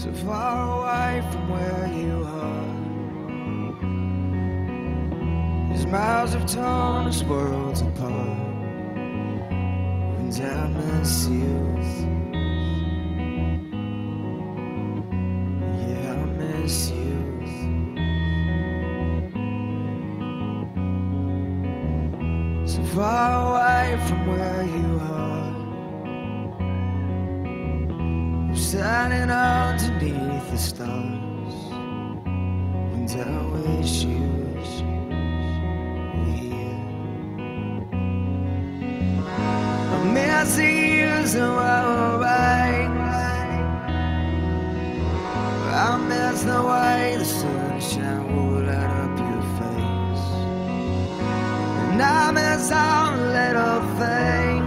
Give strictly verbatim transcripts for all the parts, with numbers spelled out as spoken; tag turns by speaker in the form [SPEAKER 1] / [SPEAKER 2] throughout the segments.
[SPEAKER 1] so far away from where you are. These miles have torn us worlds apart, and I miss you. Yeah, I miss you. So far away from where you are, standing underneath the stars, and I wish you were here. I miss the years that were right. I miss the way the sunshine would light up your face, and I miss all the little things.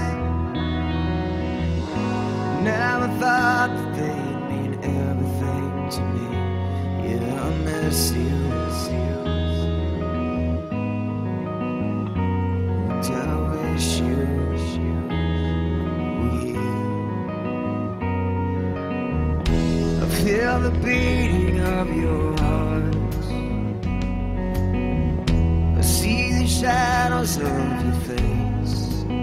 [SPEAKER 1] Never thought that they'd mean everything to me. Yeah, I miss you, and I wish you were here. I feel the beating of your heart, I see the shadows of your face.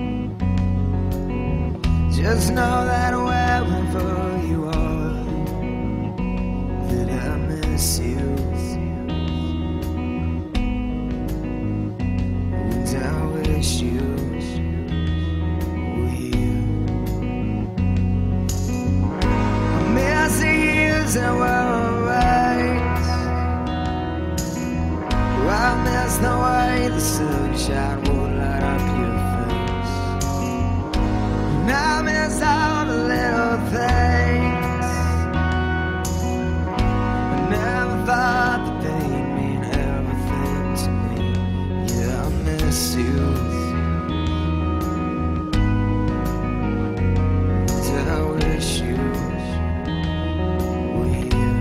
[SPEAKER 1] Just know that wherever you are, that I miss you, and I wish you were here. I miss the years that were right. I miss the way the sunshine would light up your face, and I miss all the little things. I never thought that they'd mean everything to me. Yeah, I miss you, and I wish you were here.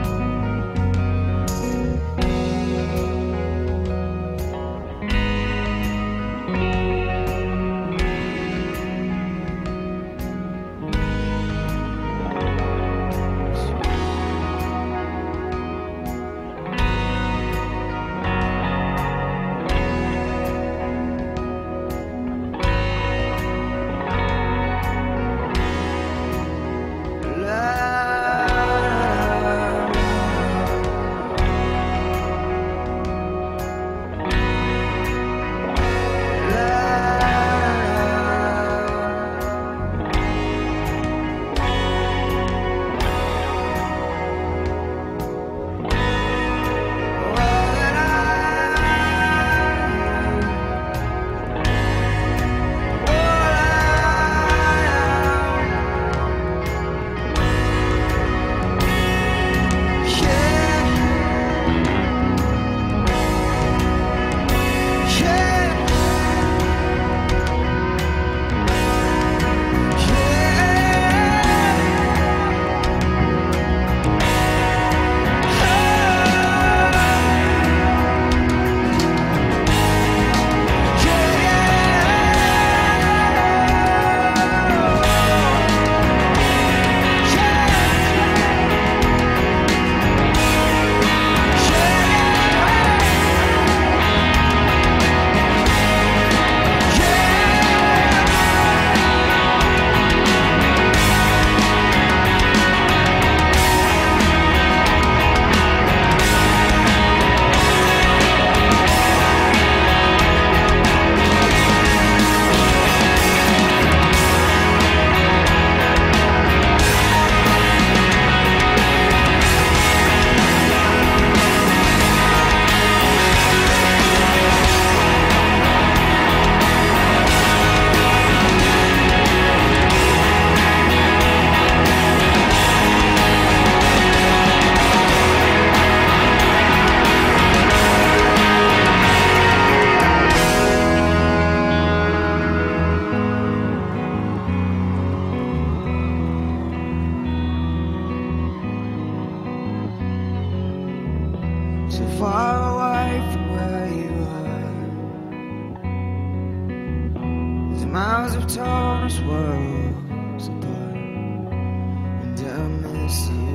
[SPEAKER 1] so far away from where you are. The miles have torn us worlds apart, and I miss you.